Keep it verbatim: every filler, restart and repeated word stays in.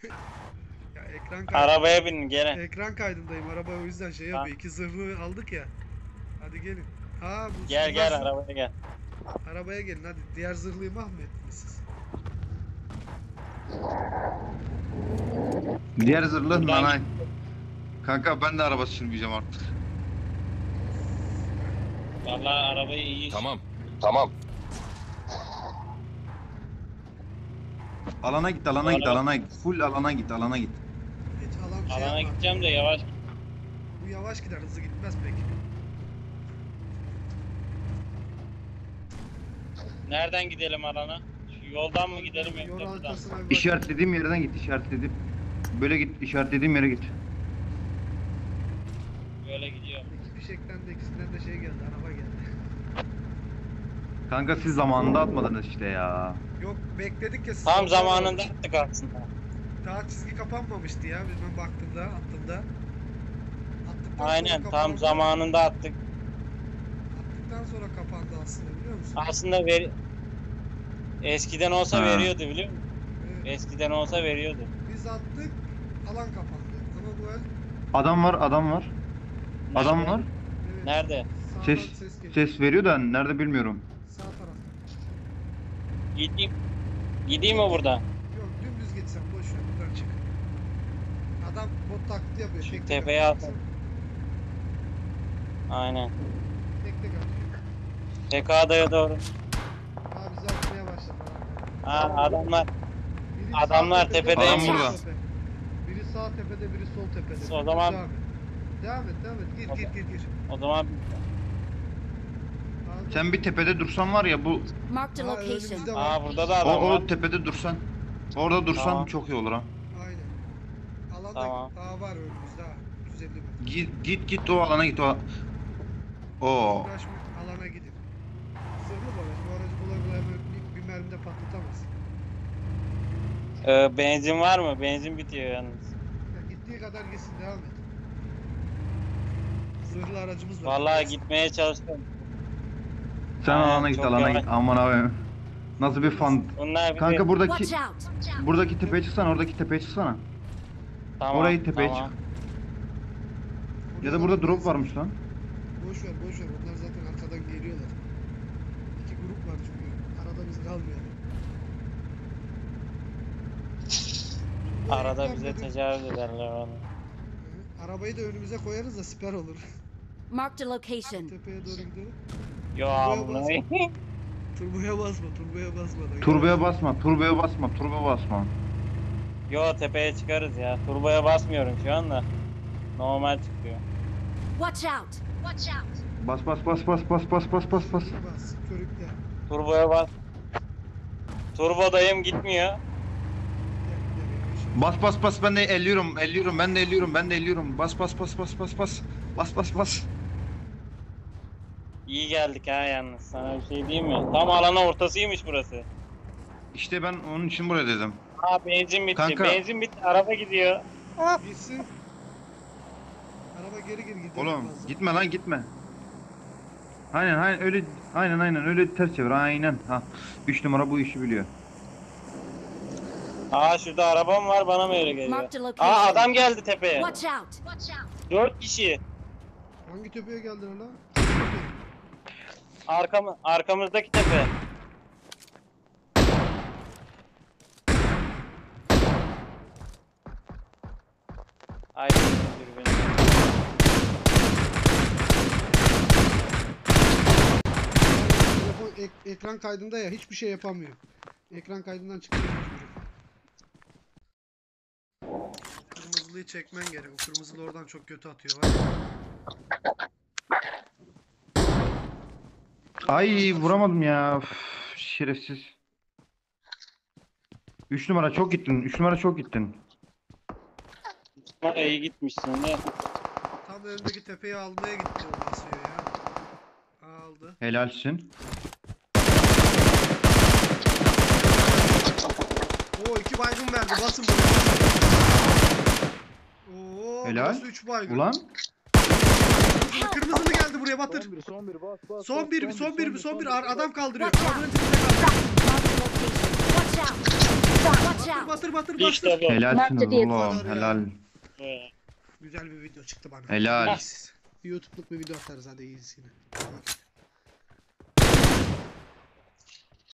Ya ekran kaydı. Arabaya binin gene. Ekran kaydındayım. Araba o yüzden şey yapıyor. İki zırhlı aldık ya. Hadi gelin. Ha bu Gel bunlar gel zırh- arabaya gel. Arabaya gelin hadi. Diğer zırhlıyı mahvettiniz siz. Diğer zırhlı Buradan nanay. Kanka ben de araba sürmeyeceğim artık. Vallahi arabayı iyi. Tamam. Tamam. Alana git, alana git, Araba- alana git. Full alana git, alana git. Hiç alan şey Alana yapma. gideceğim de yavaş. Bu yavaş gider, hızlı gitmez pek. Nereden gidelim alana? Şu yoldan mı gidelim Yol yoksa buradan? haritasına bir bak. İşaretlediğim yerden git, işaretledim. Böyle git, işaretlediğim yere git. Böyle gidiyorum. İki fişekten de ikisinden de şey geldi, araba geldi. Kanka siz zamanında atmadınız işte ya. Yok bekledik ya siz. Tam orada zamanında olmuş. attık aslında. Daha çizgi kapanmamıştı ya biz ben baktığımda attığımda. Attıktan sonra Aynen tam kapandı. zamanında attık. Attıktan sonra kapandı aslında biliyor musun? Aslında ver... Eskiden olsa Ha. veriyordu biliyor musun? Evet. Eskiden olsa veriyordu. Biz attık, alan kapandı. Ama bu el Adam var, adam var. Adam Nerede? var. evet, Nerede? sağdan Ses, ses geliyor. ses veriyor da nerede bilmiyorum. Sağ tarafta. Gideyim. Gideyim mi buradan? Yok dümdüz gitsen boş ver buradan çık. Adam bot taklidi yapıyor. Şu tek tek tepeye atıyor. atın. Aynen. Tek tek atıyor. T K'daya doğru. Abi bizi atmaya başladı. Ha adamlar. Biri sağ Adamlar tepede, tepedeymiş. biri sol Adam burada. tepe. Biri sağ tepede, biri sol tepede. O zaman- Devam et. Devam et, devam et. Gir, gir, gir, gir. O zaman Abi- Sen bir tepede dursan var ya bu, Marked a Aa, location. önümüzde var. aa burada da o, adam var. o tepede dursan. Orada dursan Tamam. çok iyi olur ha. Aynen. Alanda Tamam. daha var önümüzde ha. üç yüz elli metre. Git git git o alana git o. Oo. Uğraşma, alana gidin. Zırhlı bu araç. Bu aracı kolay kolay böyle bir, bir mermide patlatamaz. Ee, benzin var mı? Benzin bitiyor yalnız. Ya gittiği kadar gitsin, devam et. Zırhlı aracımız var. Vallahi gitmeye çalıştım. Sen Aynen, alana git, çok alana yavaş. git. Aman abi. Nasıl bir fan. Bunlar bir Kanka buradaki Watch out. buradaki tepeye çıksana, oradaki tepeye çıksana. tamam, orayı tepeye tamam. çık. Ya da burada drop varmış lan. Boş ver, boş ver. Onlar zaten arkadan geliyorlar. İki grup var çünkü. Arada biz kalmayalım. Arada Reklam bize dedim. tecavüz ederler onu. Hı, arabayı da önümüze koyarız da siper olur. Marked a location. Tepeye doğru gidelim. Yo Turboya amına. Turboya basma, turboya basma. da. Turboya basma, turboya basma, turbo basma. Yo tepeye çıkarız ya. Turboya basmıyorum şu anda. Normal çıkıyor. Watch out. Watch out. Bas bas bas bas bas bas bas bas bas. Bas, körükle. Turboya bas. Turbodayım gitmiyor. Gel, gel, yavaş yavaş. Bas bas bas, ben de elliyorum, elliyorum, ben de elliyorum, ben de elliyorum. Bas bas bas bas bas bas. Bas bas bas. İyi geldik ha yalnız. Sana bir şey diyeyim mi? Tam alanın ortasıymış burası. İşte ben onun için buraya dedim. Ha benzin bitti. Kanka. Benzin bitti. Araba gidiyor. Gitsin. Araba geri geri gidiyor. Oğlum fazla. gitme lan, gitme. Aynen aynen öyle, aynen aynen öyle ters çevir, aynen. Ha. üç numara bu işi biliyor. Aa şurada arabam var bana mı öyle geliyor? Marked a location. Aa adam geldi tepeye. Watch out. Watch out. Dört kişi. Hangi tepeye geldiler lan? Arkamı, arkamızdaki tepe. Ay dürbün. Telefon ek- ekran kaydında ya hiçbir şey yapamıyor. Ekran kaydından çıkıyor. Kırmızılıyı çekmen gerek. O kırmızılı oradan çok kötü atıyor var. ya. Ay vuramadım ya. Üf, şerefsiz. üç numara çok gittin. üç numara çok gittin. İyi gitmişsin de. Tam önündeki tepeyi almaya gitti o basıyor ya. Aldı. Helalsin. Oo iki baygın verdi. Basın bunu. Oo Helal. burası üç baygın. Ulan. Kırmızılı geldi buraya Batır. Son bir, son bir, bas, bas, Son bas, bir, son bir, son bir. Ar- Adam kaldırıyor. Watch out. Arabanın dibinde kaldı. Marked a location. Watch out. Watch Batır out! batır batır İşte batır. bu. Helalsiniz Marked vehicle. oğlum. Helal. Evet. Güzel bir video çıktı bana. Helal. YouTube'luk bir video atarız hadi iyisini.